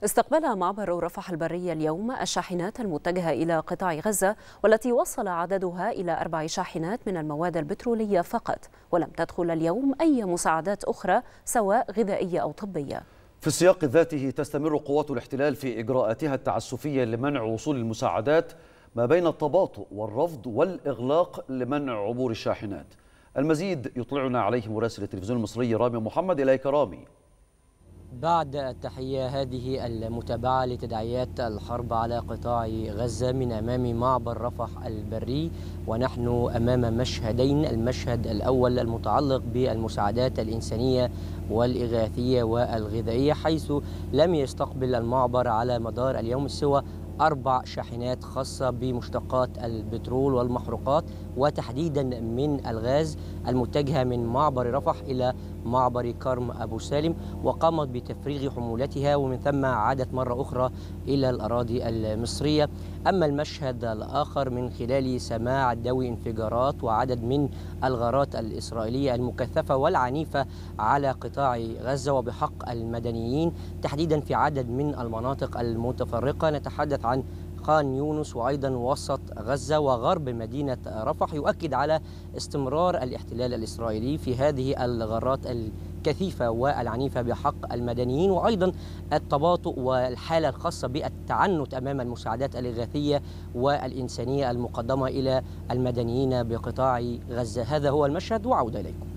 استقبل معبر رفح البري اليوم الشاحنات المتجهة إلى قطاع غزة، والتي وصل عددها إلى 4 شاحنات من المواد البترولية فقط، ولم تدخل اليوم أي مساعدات أخرى سواء غذائية أو طبية. في السياق ذاته تستمر قوات الاحتلال في إجراءاتها التعسفية لمنع وصول المساعدات، ما بين التباطؤ والرفض والإغلاق لمنع عبور الشاحنات. المزيد يطلعنا عليه مراسل التلفزيون المصري رامي محمد. إليك رامي. بعد التحية، هذه المتابعة لتداعيات الحرب على قطاع غزة من أمام معبر رفح البري، ونحن أمام مشهدين. المشهد الأول المتعلق بالمساعدات الإنسانية والإغاثية والغذائية، حيث لم يستقبل المعبر على مدار اليوم سوى 4 شاحنات خاصة بمشتقات البترول والمحروقات، وتحديدا من الغاز، المتجهة من معبر رفح إلى معبر كرم أبو سالم، وقامت بتفريغ حمولتها ومن ثم عادت مرة أخرى إلى الأراضي المصرية. أما المشهد الآخر من خلال سماع دوي انفجارات وعدد من الغارات الإسرائيلية المكثفة والعنيفة على قطاع غزة وبحق المدنيين، تحديدا في عدد من المناطق المتفرقة. نتحدث عن خان يونس وأيضا وسط غزة وغرب مدينة رفح، يؤكد على استمرار الاحتلال الإسرائيلي في هذه الغارات الكثيفة والعنيفة بحق المدنيين، وأيضا التباطؤ والحالة الخاصة بالتعنت أمام المساعدات الإغاثية والإنسانية المقدمة إلى المدنيين بقطاع غزة. هذا هو المشهد، وعودة إليكم.